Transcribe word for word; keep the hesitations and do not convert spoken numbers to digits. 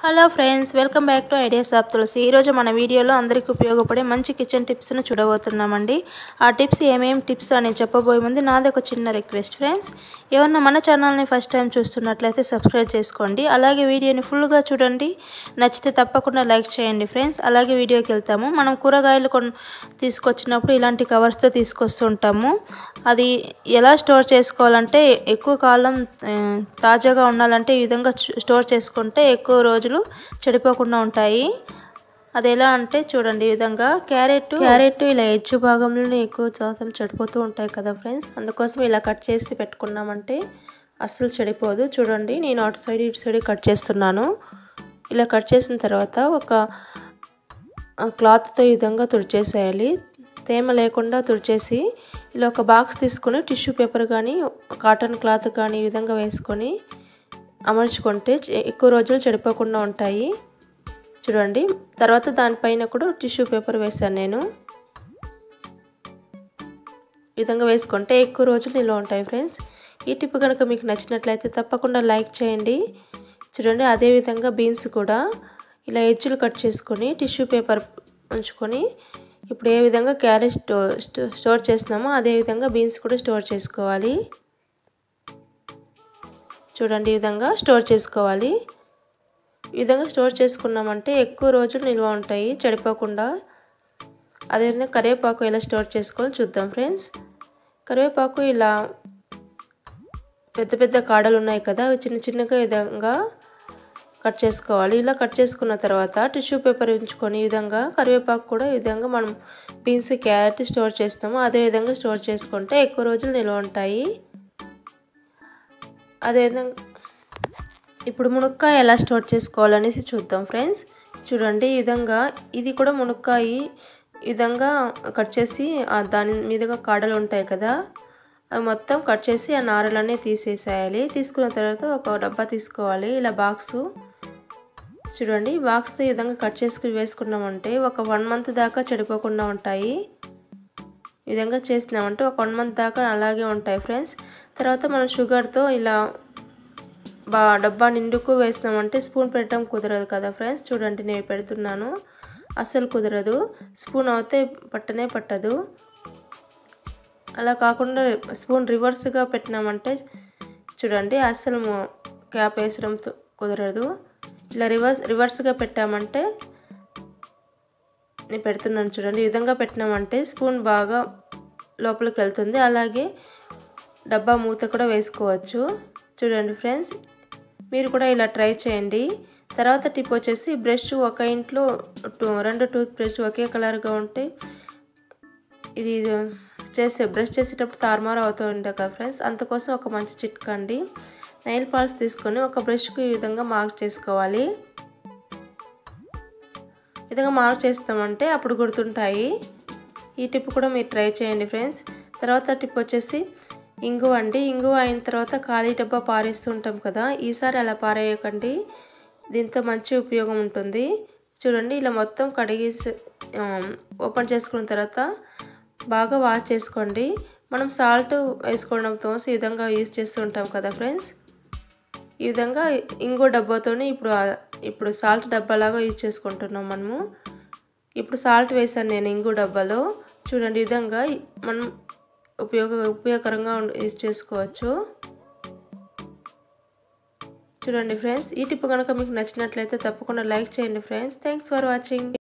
Hello friends, welcome back to ideas of Tulasi. ఈరోజు మన వీడియోలో అందరికీ ఉపయోగపడే మంచి కిచెన్ టిప్స్ను చూడబోతున్నామండి. ఆ టిప్స్ ఏమేమి టిప్స్ అని చెప్పబోయే ముందు నాది ఒక చిన్న రిక్వెస్ట్ ఫ్రెండ్స్. ఏమన్నా మన ఛానల్ని ఫస్ట్ టైం చూస్తున్నట్లయితే సబ్స్క్రైబ్ చేసుకోండి. అలాగే వీడియోని ఫుల్గా చూడండి. నచ్చితే తప్పకుండా లైక్ చేయండి ఫ్రెండ్స్. అలాగే వీడియోకి వెళ్తాము. మనం కూరగాయలు కొన్ తీసుకొచ్చినప్పుడు ఇలాంటి కవర్స్తో తీసుకొస్తుంటాము. అది ఎలా స్టోర్ చేసుకోవాలంటే ఎక్కువ కాలం తాజాగా ఉండాలంటే ఈ విధంగా స్టోర్ చేసుకుంటే ఎక్కువ రోజులు చెడిపోకుండా ఉంటాయి. అది ఎలా అంటే చూడండి, ఈ విధంగా క్యారెట్ క్యారెట్ ఇలా ఎడ్జు భాగంలో ఎక్కువ శాతం చెడిపోతూ ఉంటాయి కదా ఫ్రెండ్స్. అందుకోసం ఇలా కట్ చేసి పెట్టుకున్నామంటే అస్సలు చెడిపోదు. చూడండి, నేను అటు సైడ్ ఇటు సైడ్ కట్ చేస్తున్నాను. ఇలా కట్ చేసిన తర్వాత ఒక క్లాత్తో ఈ విధంగా తుడిచేసేయాలి. తేమ లేకుండా తుడిచేసి ఇలా ఒక బాక్స్ తీసుకొని టిష్యూ పేపర్ కానీ కాటన్ క్లాత్ కానీ ఈ విధంగా వేసుకొని అమర్చుకుంటే ఎక్కువ రోజులు చెడిపోకుండా ఉంటాయి. చూడండి, తర్వాత దానిపైన కూడా టిష్యూ పేపర్ వేసాను నేను. ఈ విధంగా వేసుకుంటే ఎక్కువ రోజులు నిల్వ ఉంటాయి ఫ్రెండ్స్. ఈ టిప్ కనుక మీకు నచ్చినట్లయితే తప్పకుండా లైక్ చేయండి. చూడండి, అదేవిధంగా బీన్స్ కూడా ఇలా ఎడ్జులు కట్ చేసుకొని టిష్యూ పేపర్ ఉంచుకొని ఇప్పుడు ఏ విధంగా క్యారెట్ స్టో స్టోర్ చేస్తున్నామో అదేవిధంగా బీన్స్ కూడా స్టోర్ చేసుకోవాలి. చూడండి, ఈ విధంగా స్టోర్ చేసుకోవాలి. ఈ విధంగా స్టోర్ చేసుకున్నామంటే ఎక్కువ రోజులు నిల్వ ఉంటాయి చెడిపోకుండా. అదేవిధంగా కరివేపాకు ఎలా స్టోర్ చేసుకోవాలో చూద్దాం ఫ్రెండ్స్. కరివేపాకు ఇలా పెద్ద పెద్ద కాడలు ఉన్నాయి కదా, అవి చిన్న చిన్నగా విధంగా కట్ చేసుకోవాలి. ఇలా కట్ చేసుకున్న తర్వాత టిష్యూ పేపర్ ఉంచుకొని ఈ విధంగా కరివేపాకు కూడా ఈ విధంగా మనం బీన్స్ క్యారెట్ స్టోర్ చేస్తామో అదే విధంగా స్టోర్ చేసుకుంటే ఎక్కువ రోజులు నిల్వ ఉంటాయి. అదేవిధంగా ఇప్పుడు మునక్కాయ ఎలా స్టోర్ చేసుకోవాలనేసి చూద్దాం ఫ్రెండ్స్. చూడండి, ఈ విధంగా ఇది కూడా మునక్కాయ ఈ విధంగా కట్ చేసి దాని మీదుగా కాడలు ఉంటాయి కదా, అవి మొత్తం కట్ చేసి ఆ నారలన్నీ తీసేసేయాలి. తీసుకున్న తర్వాత ఒక డబ్బా తీసుకోవాలి. ఇలా బాక్సు చూడండి, బాక్స్తో ఈ విధంగా కట్ చేసుకుని వేసుకున్నామంటే ఒక వన్ మంత్ దాకా చెడిపోకుండా ఉంటాయి. ఈ విధంగా చేసినామంటే ఒక వన్ మంత్ దాకా అలాగే ఉంటాయి ఫ్రెండ్స్. తర్వాత మనం షుగర్తో ఇలా బా డబ్బా నిండుకు వేసినామంటే స్పూన్ పెట్టడం కుదరదు కదా ఫ్రెండ్స్. చూడండి, నేను పెడుతున్నాను, అస్సలు కుదరదు. స్పూన్ అయితే పట్టనే పట్టదు. అలా కాకుండా స్పూన్ రివర్స్గా పెట్టినామంటే చూడండి అస్సలు క్యాప్ వేసడం కుదరదు. ఇలా రివర్స్ రివర్స్గా పెట్టామంటే నేను పెడుతున్నాను చూడండి, ఈ విధంగా పెట్టినామంటే స్పూన్ బాగా లోపలికి వెళ్తుంది. అలాగే డబ్బా మూత కూడా వేసుకోవచ్చు. చూడండి ఫ్రెండ్స్, మీరు కూడా ఇలా ట్రై చేయండి. తర్వాత టిప్ వచ్చేసి బ్రష్ ఒక ఇంట్లో రెండు టూత్ బ్రష్ ఒకే కలర్గా ఉంటే ఇది చేసే బ్రష్ చేసేటప్పుడు తారుమారు అవుతూ ఉంటాయి కదా ఫ్రెండ్స్. అందుకోసం ఒక మంచి చిట్కా అండి. నెయిల్ పాలిష్ తీసుకొని ఒక బ్రష్కు ఈ విధంగా మార్క్ చేసుకోవాలి. ఈ విధంగా మార్క్ చేస్తామంటే అప్పుడు గుర్తుంటాయి. ఈ టిప్ కూడా మీరు ట్రై చేయండి ఫ్రెండ్స్. తర్వాత టిప్ వచ్చేసి ఇంగువ అండి. ఇంగువ అయిన తర్వాత ఖాళీ డబ్బా పారేస్తుంటాం కదా, ఈసారి అలా పారేయకండి. దీంతో మంచి ఉపయోగం ఉంటుంది. చూడండి, ఇలా మొత్తం కడిగి ఓపెన్ చేసుకున్న తర్వాత బాగా వాష్ చేసుకోండి. మనం సాల్ట్ వేసుకోవడంతో ఈ విధంగా యూజ్ చేస్తూ ఉంటాం కదా ఫ్రెండ్స్. ఈ విధంగా ఇంగువ డబ్బాతోనే ఇప్పుడు ఇప్పుడు సాల్ట్ డబ్బాలాగా యూజ్ చేసుకుంటున్నాం మనము. ఇప్పుడు సాల్ట్ వేసాను నేను ఇంగువ డబ్బాలో. చూడండి, ఈ విధంగా మనం ఉపయోగ ఉపయోగకరంగా యూజ్ చేసుకోవచ్చు. చూడండి ఫ్రెండ్స్, ఈ టిప్ కనుక మీకు నచ్చినట్లయితే తప్పకుండా లైక్ చేయండి ఫ్రెండ్స్. Thanks for watching.